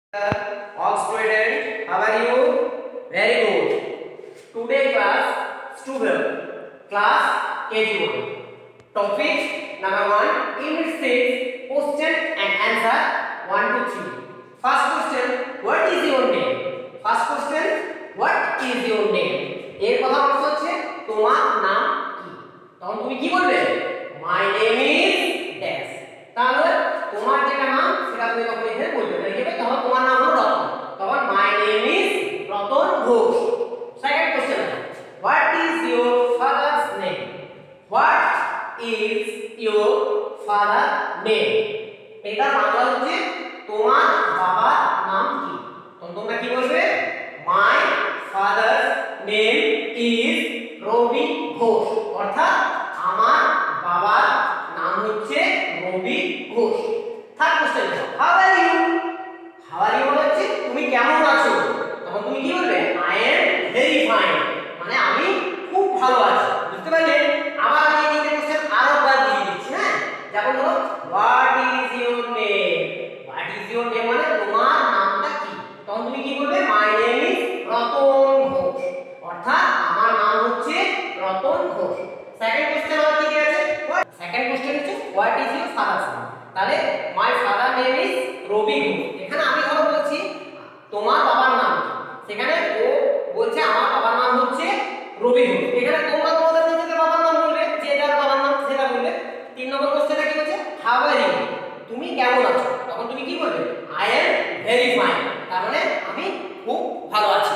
All students, how are you? Very good. Today class student class KG1. Topic number 1, Unit 6, question and answer 1 to 3. First question, what is your name? First question, what is your name? এর কথা বলতে হচ্ছে তোমার নাম কি? তখন তুমি কি বলবে? My name is dash. তাহলে তোমার যেটা নাম সেটা তুমি তখন এখানে বলবে। লিখবে তখন তোমার নাম হলো রতন। তখন my name is Ratan Ghosh. Second question, what is your father's name? What is your father name? এটা বাংলা হচ্ছে তোমার বাবার নাম কি? তখন তোমরা কি বলবে? My father's name is রবি ঘোষ। অর্থাৎ আমার বাবার নাম হচ্ছে Robi Ghosh. Third question, how are you? How are you হচ্ছে তুমি কেমন আছো? তখন তুমি কি বলবে? আই এম ভেরি ফাইন, মানে আমি খুব ভালো আছি। বুঝতে পারলে? আবার আমি এই তিনটে কোশ্চেন আরো একবার দিয়ে দিচ্ছি। হ্যাঁ, যেমন হলো what is your name? What is your name মানে তোমার নামটা কি? তখন তুমি কি বলবে? My name is Ratan Ghosh. অর্থাৎ আমার নাম হচ্ছে রতন ঘোষ। সেকেন্ড কোশ্চেন আমার কি আছে? সেকেন্ড কোশ্চেন হচ্ছে what is your father's name? তাহলে my father name is Robi Ghosh. এখানে আমি ধরো বলছি তোমার বাবার নাম কি? সেখানে ও বলছে আমার বাবার নাম হচ্ছে রবি ঘোষ। এখানে তোমরা তোমাদের নিজেদের বাবার নাম বলবে, যে যার বাবার নাম সেটা বলবে। তিন নম্বর কোশ্চেনটা কি বলছে? How are you? তুমি কেমন আছো? তখন তুমি কি বলবে? আই এম ভেরি ফাইন, তার মানে আমি খুব ভালো আছি।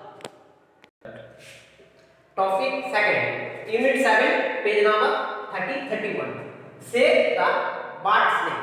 Topic second, Unit 7, page number 30-31. Say the bird's name.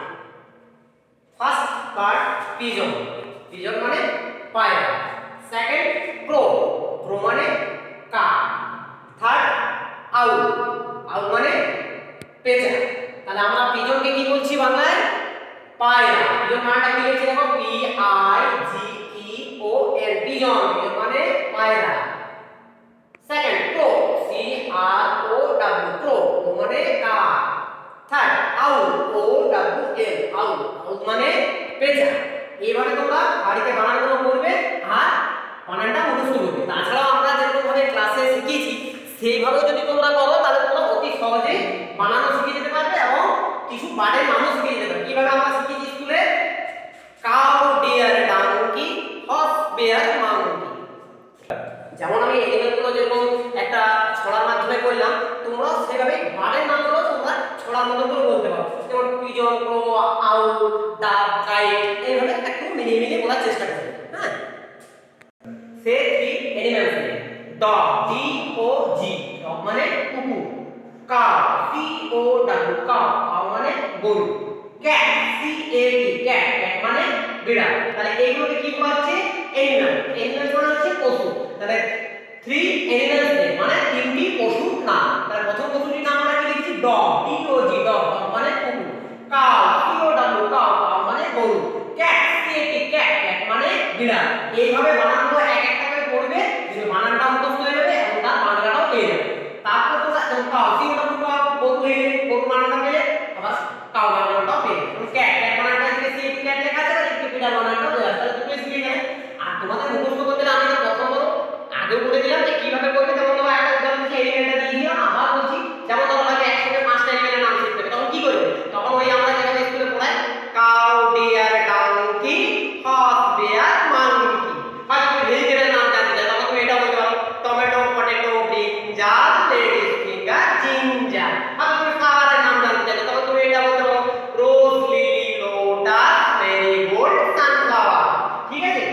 First bird, pigeon. Pigeon মানে পায়রা। Second, crow. Crow মানে কাক। Third, owl. Owl মানে পেঁচা। তাহলে আমরা পিজনকে কি বলছি বাংলায়? পায়রা। পিজন মানেটা কি লিখছি দেখো, P I G E O N, pigeon. Pigeon মানে পায়রা। Second, crow, C R O W, crow, মানে কাক। Third, owl, O W L, owl, owl মানে পেঁচা। এইভাবে তোমরা বাড়িতে বানানগুলো করবে আর বানানটা মুখস্থ করবে। তাছাড়াও আমরা যেরকম ভাবে ক্লাসে শিখিয়েছি সেইভাবে যদি তোমরা করো তাহলে তোমরা অতি সহজেই বানানো শিখে যেতে পারবে এবং কিছু বার্ডের নামও শিখে যেতে পারবে। কিভাবে আমরা শিখেছি স্কুলে? Cow, deer, donkey, horse, bear, monkey. যেমন আমি এলিমেন্টগুলো যেরকম একটা ছড়ার মাধ্যমে করলাম, তোমরা সেভাবে বার্ডের নামগুলো তোমরা ছড়ার মতো করে বলতে পারো। যেমন পিজন, ক্রো, আউল, ডাক, কাইট, এইভাবে একটু মিলিয়ে মিলিয়ে বলার চেষ্টা করবে। হ্যাঁ, say three animals name. Dog, D O G, dog মানে কুকুর। Cow, C O W, cow, cow মানে গরু। Cat, C A T, cat, cat মানে বিড়াল। তাহলে এইগুলোকে কি বলা হচ্ছে? অ্যানিমাল। অ্যানিমাল মানে হচ্ছে পশু। তাহলে থ্রি অ্যানিমালস নেম মানে তিনটি পশুর নাম। তাহলে প্রথম পশুটির নাম আমরা কি লিখছি? Dog, D O G, dog, dog মানে কুকুর। Cow, C O W, cow, cow মানে গরু। Cat, C A T, cat, cat মানে বিড়াল। এইভাবে বানানগুলো এক একটা করে পড়বে, যদি বানানটা মুখস্থ হয়ে যাবে এবং তার বাংলাটাও পেয়ে যাবে। তারপর তোমরা cow, C O W, cow, গরু হয়ে গেলে গরু বানানটা পেলে আবার কাউ বানানটাও পেয়ে যাবে। ক্যাট, ক্যাট বানানটা এদিকে সি এ টি, ক্যাট লেখা আছে আর এদিকে বিড়াল বানানটাও দেওয়া আছে। তাহলে তুমি শিখে গেলে। আর তোমাদের মুখস্থ করতে আমি এটা প্রথম আগেও বলে দিলাম যে কিভাবে করবে। যেমন তোমরা একটা উদাহরণ দিচ্ছি, এলিমেন্টটা দিয়ে দিলাম, আবার বলছি। যেমন তোমরা লাগে একসাথে 5টা এলিমেন্টের নাম শিখতে হবে, তখন কি করবে? তখন ওই আমরা যেভাবে স্কুলে পড়াই, cow, deer, donkey, horse, bear, monkey. হয়তো তুমি ভেজিটেবলের নাম জানতে চাও, তখন তুমি এটা বলতে পারো, tomato, potato, brinjal, ladies finger, ginger. হয়তো তুমি ফ্লাওয়ারের নাম জানতে চাও, তখন তুমি এটা বলতে পারো, rose, lily, lotus, marigold, sunflower. ঠিক আছে?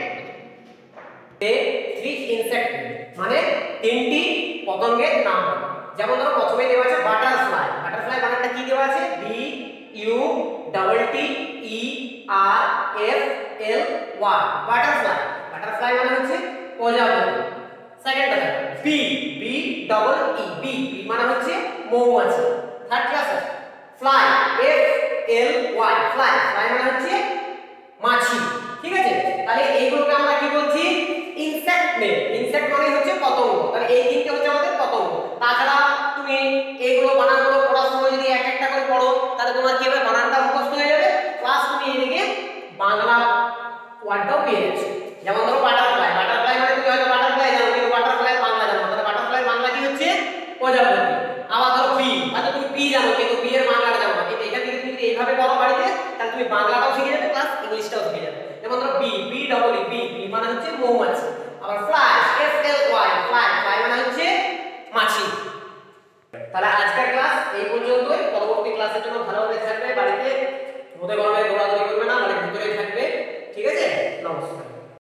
থ্রি ইনসেক্ট মানে তিনটি পতঙ্গের নাম। যেমন ধরো প্রথমে দেওয়া আছে বাটারফ্লাই। বাটারফ্লাই বানানটা কি দেওয়া আছে? B U double T E R F L Y, butterfly. Butterfly মানে হচ্ছে প্রজাপতি। সেকেন্ড আছে B, B double E, B, B মানে হচ্ছে মৌমাছি। থার্ড ক্লাস আছে fly, F L Y, fly, fly মানে হচ্ছে মাছি। ঠিক আছে? তাহলে এইগুলোকে আমরা কি বলছি? Insect name. ইনসেক্ট মানে হচ্ছে পতঙ্গ। তাহলে এই তিনটে হচ্ছে আমাদের পতঙ্গ। তাছাড়া তুমি এইগুলো বানানগুলো পড়ার সময় যদি এক একটা করে পড়ো তাহলে তোমার কি হবে? বানানটা মুখস্থ হয়ে যাবে, প্লাস তুমি এদিকে বাংলা ওয়ার্ডটাও পেয়ে যাচ্ছ। যেমন ধরো বাটারফ্লাই, বাটারফ্লাই মানে তুমি হয়তো বাটারফ্লাই জানো কিন্তু বাটারফ্লাই বাংলা জানো, তাহলে বাটারফ্লাই বাংলা কি হচ্ছে প্রজাপতি। আবার ধরো বি, হয়তো তুমি বি জানো কিন্তু বি এর বাংলাটা জানো না, কিন্তু এখান থেকে তুমি যদি এইভাবে করো বাড়িতে তাহলে তুমি বাংলাটাও শিখে যাবে প্লাস ইংলিশটাও শিখে যাবে। যেমন ধরো B, B double E, B, B মানে হচ্ছে মৌমাছি। আবার fly, F L Y, fly, fly মানে হচ্ছে মাছি। তাহলে আজকের ক্লাস এই পর্যন্তই। পরবর্তী ক্লাসের জন্য ভালোভাবে থাকবে, বাড়িতে রোদে গরমে দৌড়াদৌড়ি করবে না, মানে ভিতরেই থাকবে। ঠিক আছে, নমস্কার।